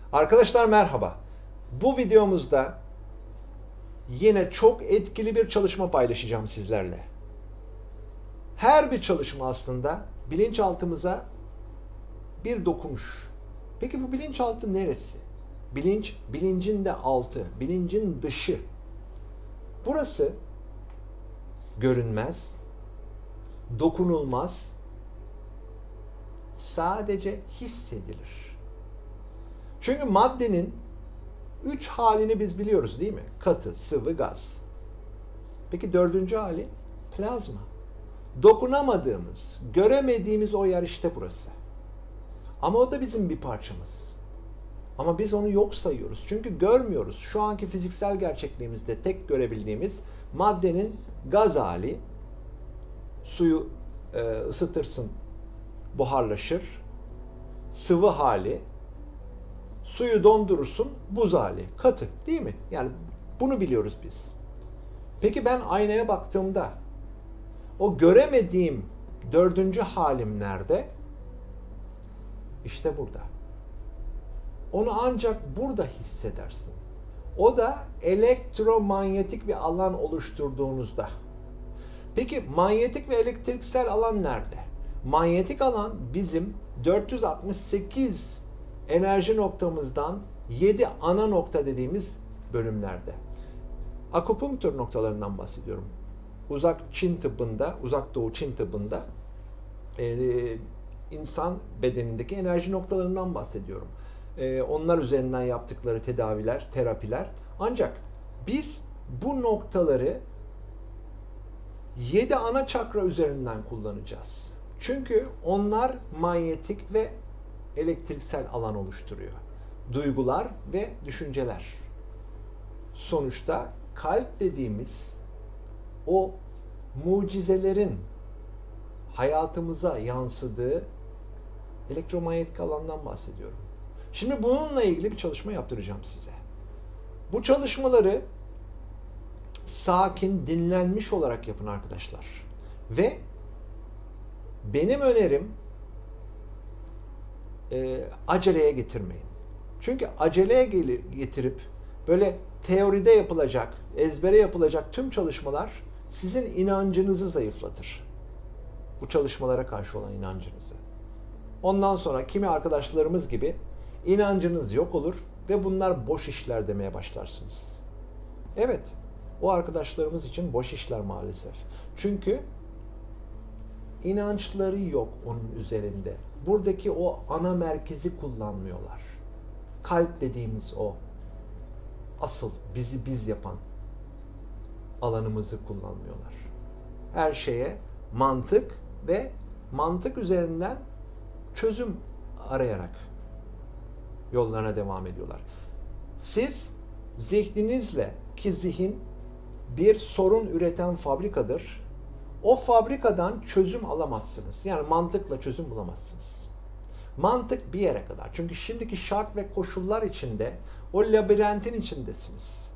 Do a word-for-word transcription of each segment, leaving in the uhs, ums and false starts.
Arkadaşlar merhaba. Bu videomuzda yine çok etkili bir çalışma paylaşacağım sizlerle. Her bir çalışma aslında bilinçaltımıza bir dokunuş. Peki bu bilinçaltı neresi? Bilinç, bilincin de altı, bilincin dışı. Burası görünmez, dokunulmaz, sadece hissedilir. Çünkü maddenin üç halini biz biliyoruz değil mi? Katı, sıvı, gaz. Peki dördüncü hali? Plazma. Dokunamadığımız, göremediğimiz o yer işte burası. Ama o da bizim bir parçamız. Ama biz onu yok sayıyoruz. Çünkü görmüyoruz. Şu anki fiziksel gerçekliğimizde tek görebildiğimiz maddenin gaz hali. Suyu e, ısıtırsın, buharlaşır. Sıvı hali. Suyu dondurursun, buz hali. Katı değil mi? Yani bunu biliyoruz biz. Peki ben aynaya baktığımda o göremediğim dördüncü halim nerede? İşte burada. Onu ancak burada hissedersin. O da elektromanyetik bir alan oluşturduğunuzda. Peki manyetik ve elektriksel alan nerede? Manyetik alan bizim dört yüz altmış sekiz enerji noktamızdan yedi ana nokta dediğimiz bölümlerde. Akupunktur noktalarından bahsediyorum. Uzak Çin tıbbında, uzak doğu Çin tıbbında e, insan bedenindeki enerji noktalarından bahsediyorum. E, onlar üzerinden yaptıkları tedaviler, terapiler. Ancak biz bu noktaları yedi ana çakra üzerinden kullanacağız. Çünkü onlar manyetik ve elektriksel alan oluşturuyor. Duygular ve düşünceler. Sonuçta kalp dediğimiz o mucizelerin hayatımıza yansıdığı elektromanyetik alandan bahsediyorum. Şimdi bununla ilgili bir çalışma yaptıracağım size. Bu çalışmaları sakin, dinlenmiş olarak yapın arkadaşlar. Ve benim önerim e, aceleye getirmeyin. Çünkü aceleye getirip böyle teoride yapılacak, ezbere yapılacak tüm çalışmalar sizin inancınızı zayıflatır. Bu çalışmalara karşı olan inancınızı. Ondan sonra kimi arkadaşlarımız gibi inancınız yok olur ve bunlar boş işler demeye başlarsınız. Evet, o arkadaşlarımız için boş işler maalesef. Çünkü inançları yok onun üzerinde. Buradaki o ana merkezi kullanmıyorlar. Kalp dediğimiz o asıl bizi biz yapan alanımızı kullanmıyorlar. Her şeye mantık ve mantık üzerinden çözüm arayarak yollarına devam ediyorlar. Siz zihninizle, ki zihin bir sorun üreten fabrikadır, o fabrikadan çözüm alamazsınız. Yani mantıkla çözüm bulamazsınız. Mantık bir yere kadar. Çünkü şimdiki şart ve koşullar içinde o labirentin içindesiniz.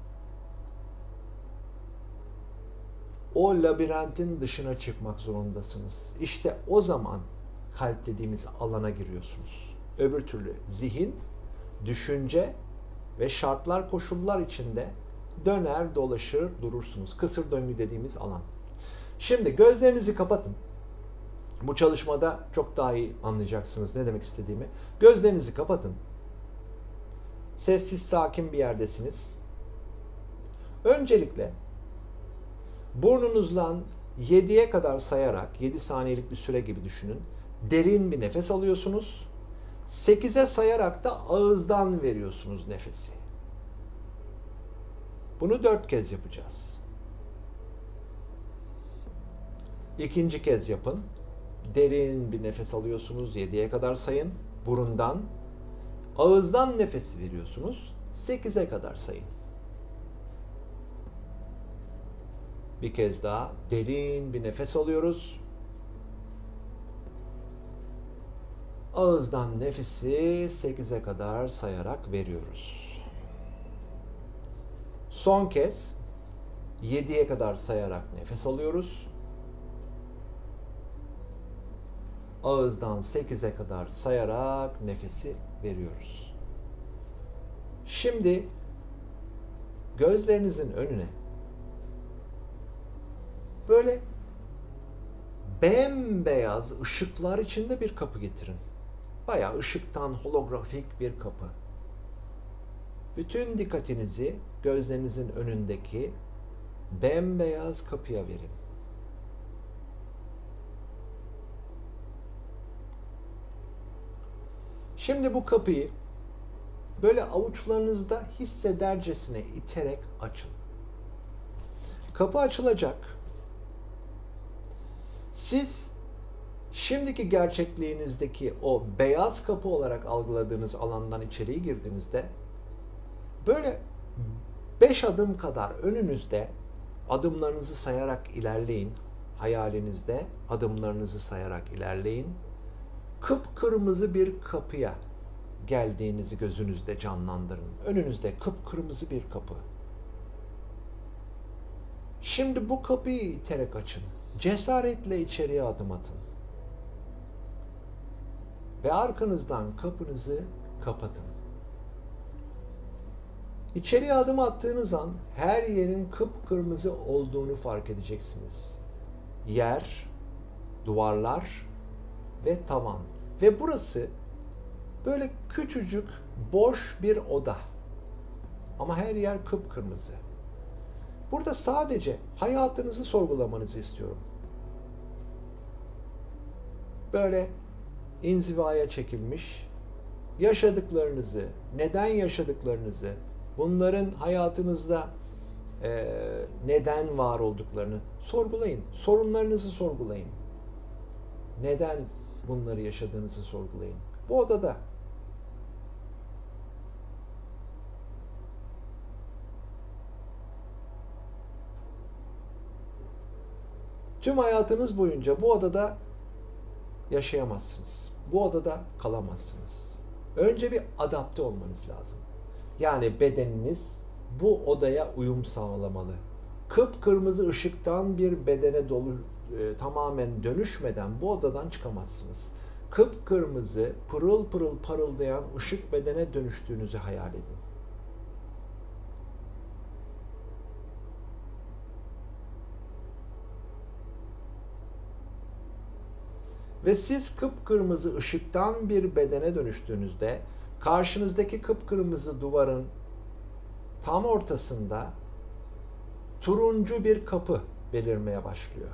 O labirentin dışına çıkmak zorundasınız. İşte o zaman kalp dediğimiz alana giriyorsunuz. Öbür türlü zihin, düşünce ve şartlar, koşullar içinde döner dolaşır durursunuz. Kısır döngü dediğimiz alan. Şimdi gözlerinizi kapatın. Bu çalışmada çok daha iyi anlayacaksınız ne demek istediğimi. Gözlerinizi kapatın. Sessiz, sakin bir yerdesiniz. Öncelikle burnunuzdan yediye kadar sayarak, yedi saniyelik bir süre gibi düşünün. Derin bir nefes alıyorsunuz. sekize sayarak da ağızdan veriyorsunuz nefesi. Bunu dört kez yapacağız. İkinci kez yapın. Derin bir nefes alıyorsunuz. yediye kadar sayın. Burundan. Ağızdan nefesi veriyorsunuz. sekize kadar sayın. Bir kez daha derin bir nefes alıyoruz. Ağızdan nefesi sekize kadar sayarak veriyoruz. Son kez yediye kadar sayarak nefes alıyoruz. Ağızdan sekize kadar sayarak nefesi veriyoruz. Şimdi gözlerinizin önüne böyle bembeyaz ışıklar içinde bir kapı getirin. Bayağı ışıktan holografik bir kapı. Bütün dikkatinizi gözlerinizin önündeki bembeyaz kapıya verin. Şimdi bu kapıyı böyle avuçlarınızda hissedercesine iterek açın. Kapı açılacak. Siz şimdiki gerçekliğinizdeki o beyaz kapı olarak algıladığınız alandan içeriye girdiğinizde böyle beş adım kadar önünüzde adımlarınızı sayarak ilerleyin. Hayalinizde adımlarınızı sayarak ilerleyin. Kıpkırmızı bir kapıya geldiğinizi gözünüzde canlandırın. Önünüzde kıpkırmızı bir kapı. Şimdi bu kapıyı iterek açın. Cesaretle içeriye adım atın. Ve arkanızdan kapınızı kapatın. İçeriye adım attığınız an her yerin kıpkırmızı olduğunu fark edeceksiniz. Yer, duvarlar ve tavan. Ve burası böyle küçücük, boş bir oda. Ama her yer kıpkırmızı. Burada sadece hayatınızı sorgulamanızı istiyorum. Böyle inzivaya çekilmiş, yaşadıklarınızı, neden yaşadıklarınızı, bunların hayatınızda e, neden var olduklarını sorgulayın. Sorunlarınızı sorgulayın. Neden bunları yaşadığınızı sorgulayın. Bu odada. Tüm hayatınız boyunca bu odada yaşayamazsınız. Bu odada kalamazsınız. Önce bir adapte olmanız lazım. Yani bedeniniz bu odaya uyum sağlamalı. Kıpkırmızı ışıktan bir bedene dolu e, tamamen dönüşmeden bu odadan çıkamazsınız. Kıpkırmızı, pırıl pırıl parıldayan ışık bedene dönüştüğünüzü hayal edin. Ve siz kıpkırmızı ışıktan bir bedene dönüştüğünüzde karşınızdaki kıpkırmızı duvarın tam ortasında turuncu bir kapı belirmeye başlıyor.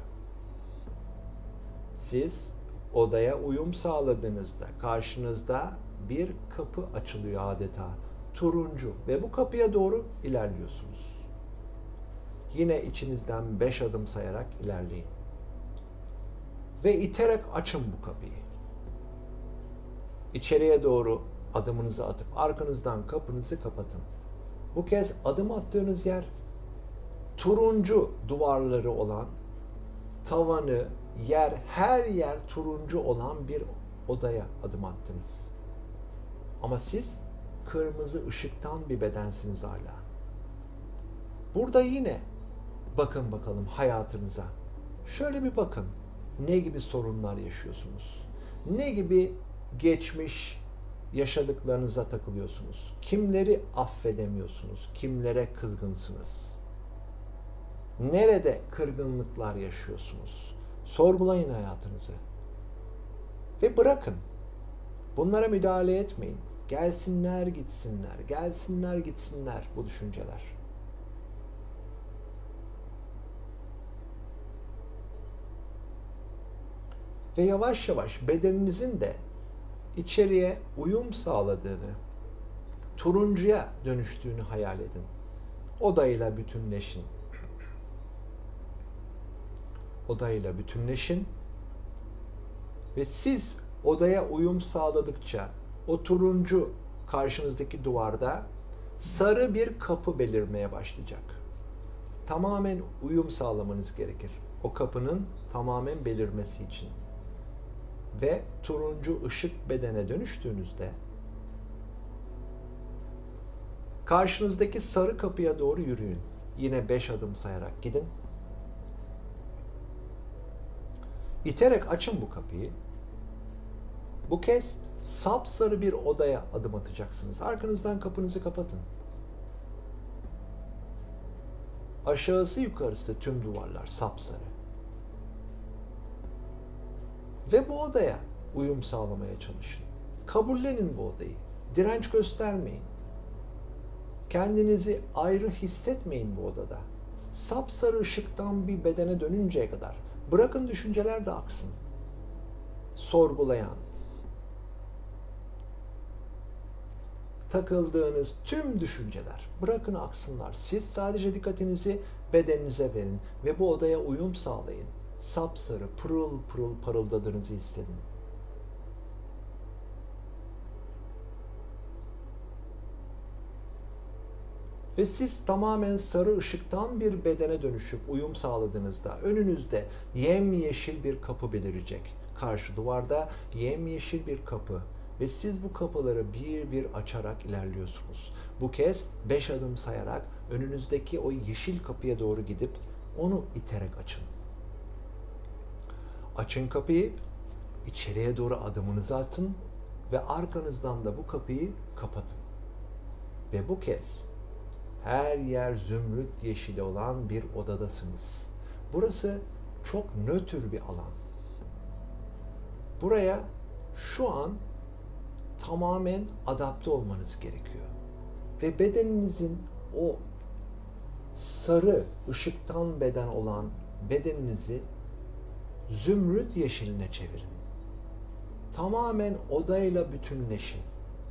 Siz odaya uyum sağladığınızda karşınızda bir kapı açılıyor adeta. Turuncu ve bu kapıya doğru ilerliyorsunuz. Yine içinizden beş adım sayarak ilerleyin. Ve iterek açın bu kapıyı. İçeriye doğru adımınızı atıp arkanızdan kapınızı kapatın. Bu kez adım attığınız yer turuncu duvarları olan, tavanı, yer, her yer turuncu olan bir odaya adım attınız. Ama siz kırmızı ışıktan bir bedensiniz hala. Burada yine bakın bakalım hayatınıza. Şöyle bir bakın. Ne gibi sorunlar yaşıyorsunuz? Ne gibi geçmiş yaşadıklarınıza takılıyorsunuz? Kimleri affedemiyorsunuz? Kimlere kızgınsınız? Nerede kırgınlıklar yaşıyorsunuz? Sorgulayın hayatınızı. Ve bırakın. Bunlara müdahale etmeyin. Gelsinler gitsinler, gelsinler gitsinler bu düşünceler. Ve yavaş yavaş bedeninizin de içeriye uyum sağladığını, turuncuya dönüştüğünü hayal edin. Odayla bütünleşin. Odayla bütünleşin. Ve siz odaya uyum sağladıkça o turuncu karşınızdaki duvarda sarı bir kapı belirmeye başlayacak. Tamamen uyum sağlamanız gerekir. O kapının tamamen belirmesi için. Ve turuncu ışık bedene dönüştüğünüzde karşınızdaki sarı kapıya doğru yürüyün. Yine beş adım sayarak gidin. İterek açın bu kapıyı. Bu kez sapsarı bir odaya adım atacaksınız. Arkanızdan kapınızı kapatın. Aşağısı yukarısı tüm duvarlar sapsarı. Ve bu odaya uyum sağlamaya çalışın. Kabullenin bu odayı. Direnç göstermeyin. Kendinizi ayrı hissetmeyin bu odada. Sapsarı ışıktan bir bedene dönünceye kadar. Bırakın düşünceler de aksın. Sorgulayan, takıldığınız tüm düşünceler bırakın aksınlar. Siz sadece dikkatinizi bedeninize verin ve bu odaya uyum sağlayın. Sapsarı, pırıl pırıl parıldadığınızı hissedin. Ve siz tamamen sarı ışıktan bir bedene dönüşüp uyum sağladığınızda önünüzde yemyeşil bir kapı belirecek. Karşı duvarda yemyeşil bir kapı. Ve siz bu kapıları bir bir açarak ilerliyorsunuz. Bu kez beş adım sayarak önünüzdeki o yeşil kapıya doğru gidip onu iterek açın. Açın kapıyı, içeriye doğru adımınızı atın ve arkanızdan da bu kapıyı kapatın. Ve bu kez her yer zümrüt yeşili olan bir odadasınız. Burası çok nötr bir alan. Buraya şu an tamamen adapte olmanız gerekiyor. Ve bedeninizin o sarı ışıktan beden olan bedeninizi zümrüt yeşiline çevirin. Tamamen odayla bütünleşin.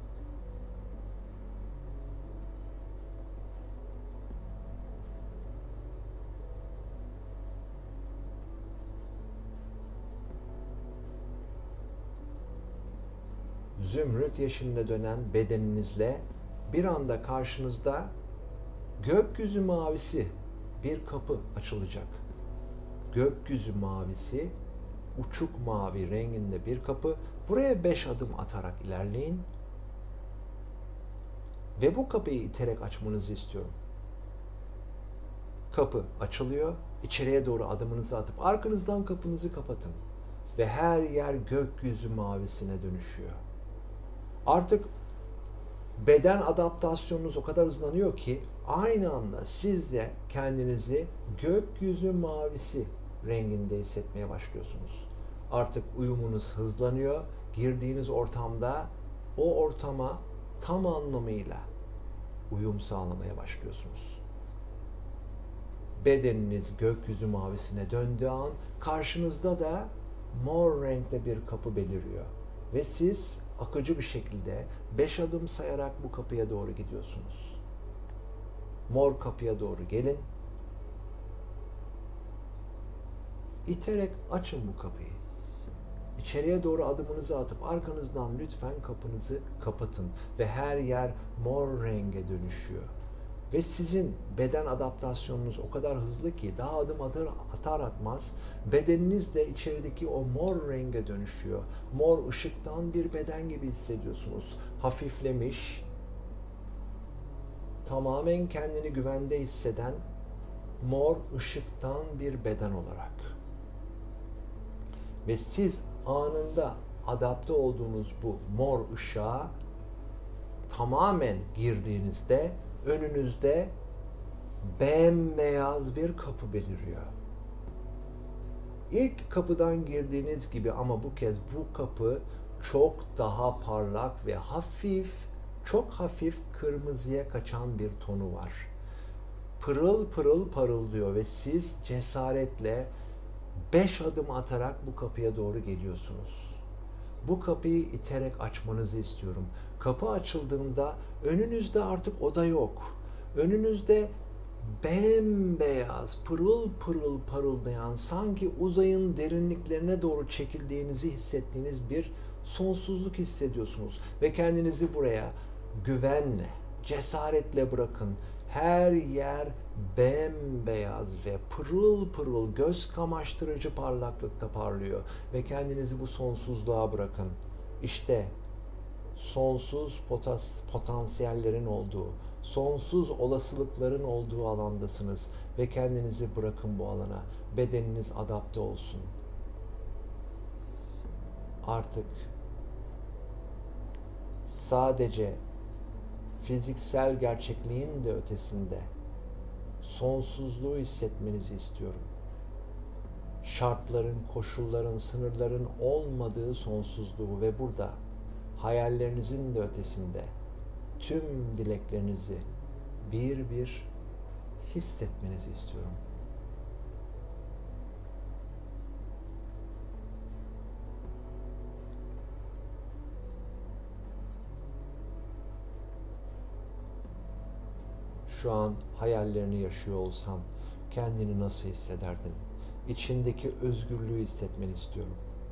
Zümrüt yeşiline dönen bedeninizle bir anda karşınızda gökyüzü mavisi bir kapı açılacak. Gökyüzü mavisi, uçuk mavi renginde bir kapı. Buraya beş adım atarak ilerleyin. Ve bu kapıyı iterek açmanızı istiyorum. Kapı açılıyor. İçeriye doğru adımınızı atıp arkanızdan kapınızı kapatın. Ve her yer gökyüzü mavisine dönüşüyor. Artık beden adaptasyonunuz o kadar hızlanıyor ki aynı anda siz de kendinizi gökyüzü mavisi renginde hissetmeye başlıyorsunuz. Artık uyumunuz hızlanıyor. Girdiğiniz ortamda o ortama tam anlamıyla uyum sağlamaya başlıyorsunuz. Bedeniniz gökyüzü mavisine döndüğü an karşınızda da mor renkte bir kapı beliriyor. Ve siz akıcı bir şekilde beş adım sayarak bu kapıya doğru gidiyorsunuz. Mor kapıya doğru gelin. İterek açın bu kapıyı. İçeriye doğru adımınızı atıp arkanızdan lütfen kapınızı kapatın ve her yer mor renge dönüşüyor. Ve sizin beden adaptasyonunuz o kadar hızlı ki daha adım atar, atar atmaz bedeniniz de içerideki o mor renge dönüşüyor. Mor ışıktan bir beden gibi hissediyorsunuz. Hafiflemiş, tamamen kendini güvende hisseden mor ışıktan bir beden olarak. Ve siz anında adapte olduğunuz bu mor ışığa tamamen girdiğinizde önünüzde bembeyaz bir kapı beliriyor. İlk kapıdan girdiğiniz gibi ama bu kez bu kapı çok daha parlak ve hafif, çok hafif kırmızıya kaçan bir tonu var. Pırıl pırıl parıldıyor ve siz cesaretle beş adım atarak bu kapıya doğru geliyorsunuz. Bu kapıyı iterek açmanızı istiyorum. Kapı açıldığında önünüzde artık oda yok. Önünüzde bembeyaz, pırıl pırıl parıldayan, sanki uzayın derinliklerine doğru çekildiğinizi hissettiğiniz bir sonsuzluk hissediyorsunuz. Ve kendinizi buraya güvenle, cesaretle bırakın. Her yer bembeyaz ve pırıl pırıl, göz kamaştırıcı parlaklıkta parlıyor. Ve kendinizi bu sonsuzluğa bırakın. İşte sonsuz potas, potansiyellerin olduğu, sonsuz olasılıkların olduğu alandasınız. Ve kendinizi bırakın bu alana. Bedeniniz adapte olsun. Artık sadece fiziksel gerçekliğin de ötesinde sonsuzluğu hissetmenizi istiyorum. Şartların, koşulların, sınırların olmadığı sonsuzluğu ve burada hayallerinizin de ötesinde tüm dileklerinizi bir bir hissetmenizi istiyorum. Şu an hayallerini yaşıyor olsan kendini nasıl hissederdin? İçindeki özgürlüğü hissetmeni istiyorum.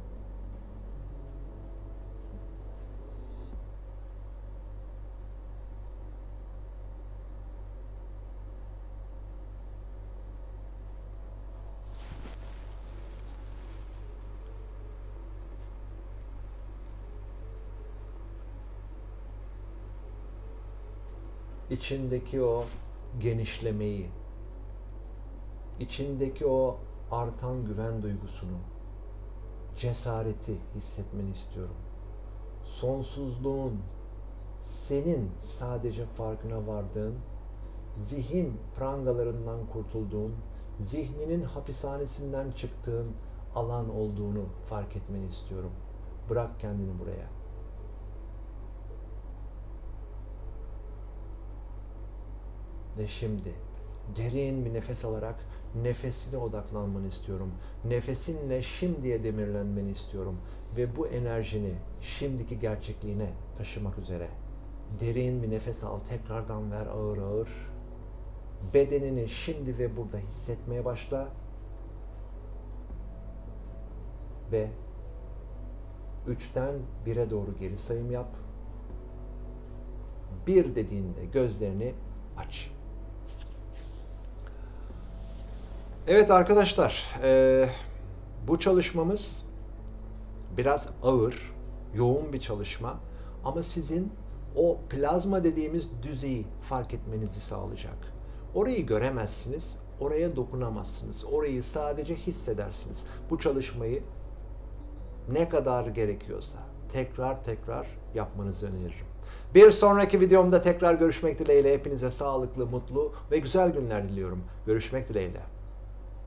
İçindeki o genişlemeyi, içindeki o artan güven duygusunu, cesareti hissetmeni istiyorum. Sonsuzluğun, senin sadece farkına vardığın, zihin prangalarından kurtulduğun, zihninin hapishanesinden çıktığın alan olduğunu fark etmeni istiyorum. Bırak kendini buraya. Ve şimdi derin bir nefes alarak nefesine odaklanmanı istiyorum. Nefesinle şimdiye demirlenmeni istiyorum. Ve bu enerjini şimdiki gerçekliğine taşımak üzere. Derin bir nefes al, tekrardan ver ağır ağır. Bedenini şimdi ve burada hissetmeye başla. Ve üçten bire doğru geri sayım yap. Bir dediğinde gözlerini aç. Evet arkadaşlar, e, bu çalışmamız biraz ağır, yoğun bir çalışma ama sizin o plazma dediğimiz düzeyi fark etmenizi sağlayacak. Orayı göremezsiniz, oraya dokunamazsınız, orayı sadece hissedersiniz. Bu çalışmayı ne kadar gerekiyorsa tekrar tekrar yapmanızı öneririm. Bir sonraki videomda tekrar görüşmek dileğiyle hepinize sağlıklı, mutlu ve güzel günler diliyorum. Görüşmek dileğiyle.